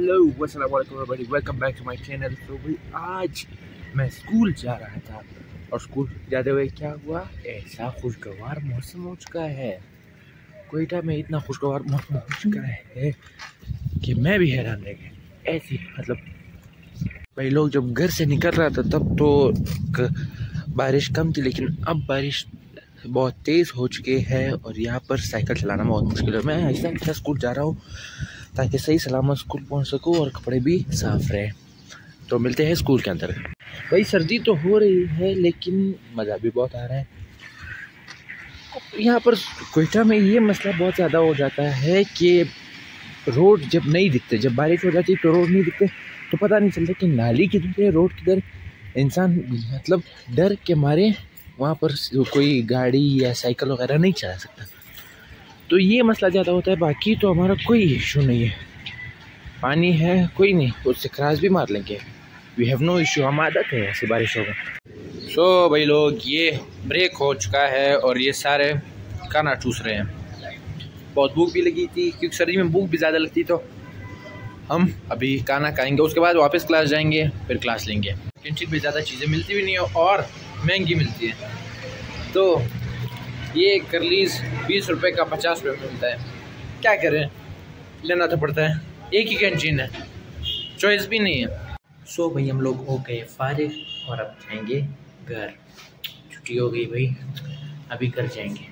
Hello अस्सलाम वालेकुम everybody, welcome back to my channel. तो भाई आज मैं स्कूल जा रहा था और स्कूल जाते हुए क्या हुआ, ऐसा खुशगवार मौसम हो चुका है। कोयटा में इतना खुशगवार मौसम हो चुका है कि मैं भी हैरान रह गया। ऐसी मतलब भाई लोग जब घर से निकल रहा था तब तो बारिश कम थी, लेकिन अब बारिश बहुत तेज़ हो चुकी है और यहाँ पर साइकिल चलाना बहुत मुश्किल है। मैं ऐसा स्कूल जा रहा हूँ ताकि सही सलामत स्कूल पहुँच सकूँ और कपड़े भी साफ रहे। तो मिलते हैं स्कूल के अंदर। भाई सर्दी तो हो रही है लेकिन मज़ा भी बहुत आ रहा है। यहाँ पर कोयटा में ये मसला बहुत ज़्यादा हो जाता है कि रोड जब नहीं दिखते, जब बारिश हो जाती है तो रोड नहीं दिखते, तो पता नहीं चलता कि नाली किधर है, रोड किधर। इंसान मतलब डर के मारे वहाँ पर कोई गाड़ी या साइकिल वगैरह नहीं चला सकता। तो ये मसला ज़्यादा होता है, बाकी तो हमारा कोई इशू नहीं है। पानी है कोई नहीं, उससे क्रॉस भी मार लेंगे, वी हैव नो इशू, हम आदत है ऐसी बारिशों में। सो भाई लोग ये ब्रेक हो चुका है और ये सारे खाना चूस रहे हैं। बहुत भूख भी लगी थी क्योंकि सर्दी में भूख भी ज़्यादा लगती, तो हम अभी खाना खाएंगे, उसके बाद वापस क्लास जाएंगे, फिर क्लास लेंगे। कैंटीन में ज़्यादा चीज़ें मिलती भी नहीं है और महंगी मिलती है। तो ये करलीज 20 रुपये का 50 रुपये में मिलता है, क्या करें, लेना तो पड़ता है। एक ही कैंटीन है, चॉइस भी नहीं है। सो भाई हम लोग हो गए फारिग और अब जाएंगे घर। छुट्टी हो गई भाई, अभी घर जाएंगे।